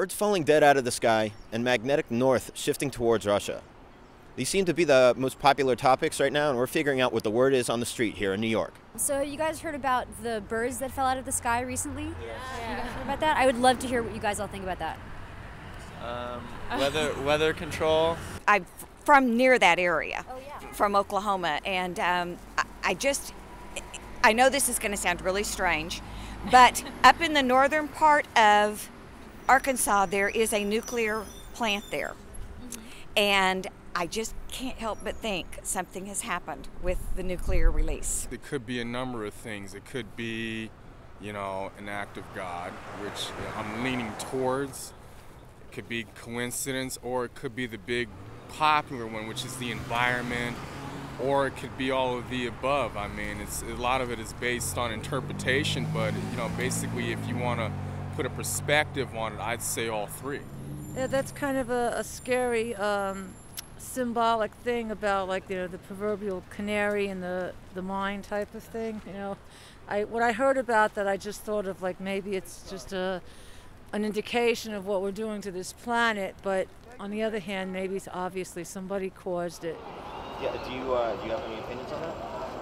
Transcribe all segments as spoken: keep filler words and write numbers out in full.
Birds falling dead out of the sky, and magnetic north shifting towards Russia. These seem to be the most popular topics right now, and we're figuring out what the word is on the street here in New York. So you guys heard about the birds that fell out of the sky recently? Yeah. yeah. You guys heard about that? I would love to hear what you guys all think about that. Um, weather weather control. I'm from near that area, oh, yeah. from Oklahoma, and um, I, I just, I know this is going to sound really strange, but up in the northern part of Arkansas, there is a nuclear plant there, mm-hmm. and I just can't help but think something has happened with the nuclear release. It could be a number of things. It could be, you know, an act of God, which I'm leaning towards. It could be coincidence, or it could be the big popular one, which is the environment, or it could be all of the above. I mean, it's a lot of it is based on interpretation, but you know, basically, if you want to put a perspective on it, I'd say all three. Yeah, that's kind of a, a scary um, symbolic thing about, like, you know, the proverbial canary in the the mine type of thing. You know, I what I heard about that, I just thought of like maybe it's just a an indication of what we're doing to this planet, but on the other hand, maybe it's obviously somebody caused it. Yeah, do you uh, do you have any opinions on that?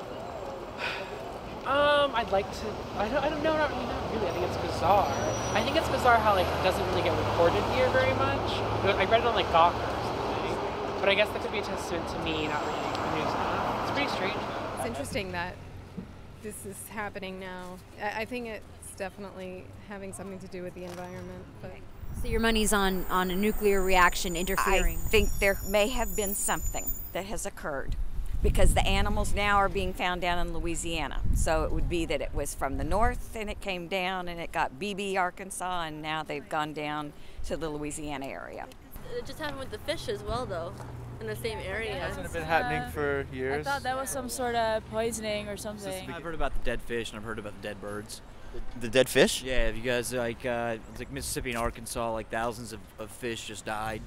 Um, I'd like to. I don't. I don't know. Not really. Not really. I think it's bizarre. I think it's bizarre how like it doesn't really get reported here very much. I read it on like Gawker or something, but I guess that could be a testament to me not reading the news enough. It's pretty strange. It's interesting that this is happening now. I, I think it's definitely having something to do with the environment. But So your money's on, on a nuclear reaction interfering? I think there may have been something that has occurred, because the animals now are being found down in Louisiana. So it would be that it was from the north and it came down and it got B B, Arkansas, and now they've gone down to the Louisiana area. It just happened with the fish as well, though, in the same area. Hasn't it been happening for years? I thought that was some sort of poisoning or something. I've heard about the dead fish and I've heard about the dead birds. The, the dead fish? Yeah, if you guys like, uh, it's like Mississippi and Arkansas, like thousands of, of fish just died.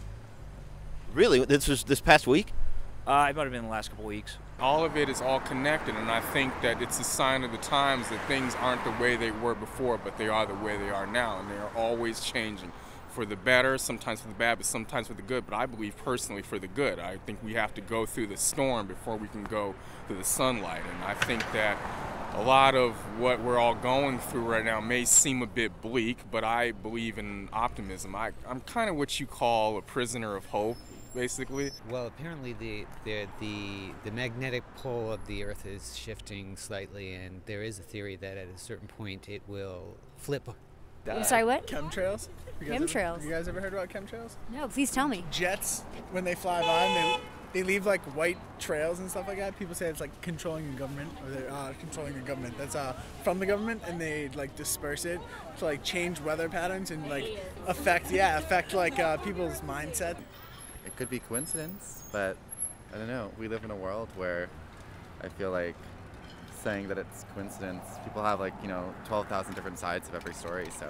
Really? This was this past week? Uh, it might have been the last couple weeks. All of it is all connected, and I think that it's a sign of the times that things aren't the way they were before, but they are the way they are now, and they are always changing. For the better, sometimes for the bad, but sometimes for the good. But I believe personally for the good. I think we have to go through the storm before we can go through the sunlight. And I think that a lot of what we're all going through right now may seem a bit bleak, but I believe in optimism. I, I'm kind of what you call a prisoner of hope, basically. Well, apparently the, the the the magnetic pole of the Earth is shifting slightly, and there is a theory that at a certain point it will flip. I'm sorry, what? Chemtrails? You guys Chemtrails. Ever, you guys ever heard about chemtrails? No, please tell me. Jets, when they fly by, and they, they leave like white trails and stuff like that. People say it's like controlling the government, or they're uh, controlling the government. That's uh, from the government, and they like disperse it to like change weather patterns and like affect, yeah, affect like uh, people's mindset. It could be coincidence, but I don't know. We live in a world where I feel like saying that it's coincidence, people have like, you know, twelve thousand different sides of every story, so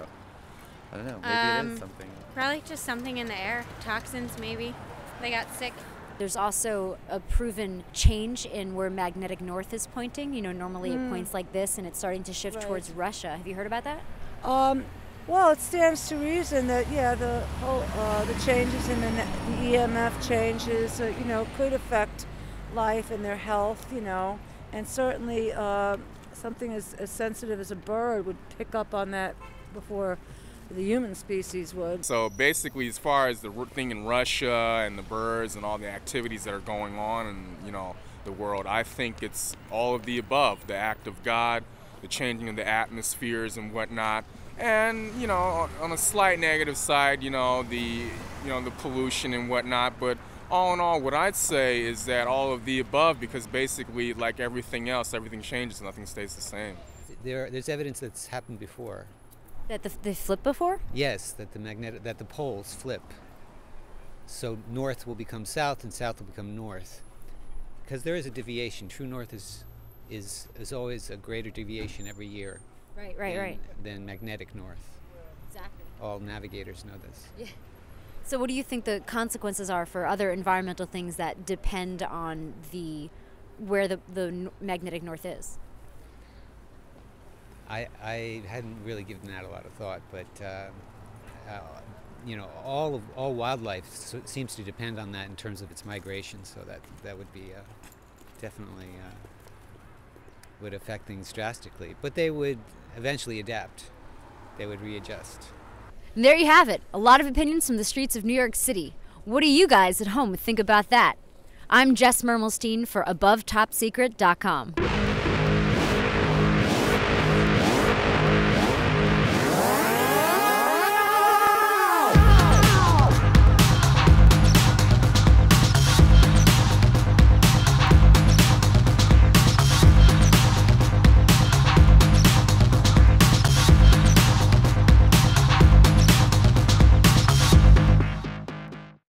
I don't know, maybe um, it is something. Probably just something in the air, toxins maybe. They got sick. There's also a proven change in where magnetic north is pointing. You know, normally Mm. it points like this and it's starting to shift Right. towards Russia. Have you heard about that? Um, well, it stands to reason that, yeah, the whole, uh, the changes in the, ne- the E M F changes, uh, you know, could affect life and their health, you know, and certainly uh, something as, as sensitive as a bird would pick up on that before the human species would. So basically, as far as the thing in Russia and the birds and all the activities that are going on in, you know, the world, I think it's all of the above. The act of God, the changing of the atmospheres and whatnot. And, you know, on a slight negative side, you know, the, you know, the pollution and whatnot. But all in all, what I'd say is that all of the above, because basically, like everything else, everything changes, nothing stays the same. There, there's evidence that's happened before. That the, they flipped before? Yes, that the magnetic, that the poles flip. So north will become south, and south will become north. Because there is a deviation. True north is, is, is always a greater deviation every year. Right, right, than, right. Than magnetic north. Exactly. All navigators know this. Yeah. So what do you think the consequences are for other environmental things that depend on the where the, the n- magnetic north is? I, I hadn't really given that a lot of thought, but uh, uh, you know, all of all wildlife so seems to depend on that in terms of its migration. So that that would be uh, definitely uh, would affect things drastically. But they would eventually adapt. They would readjust. And there you have it. A lot of opinions from the streets of New York City. What do you guys at home think about that? I'm Jess Mermelstein for above top secret dot com.